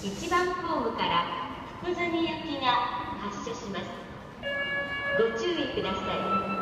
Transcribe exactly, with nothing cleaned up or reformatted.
いちばんホームから福住行きが発車します。ご注意ください。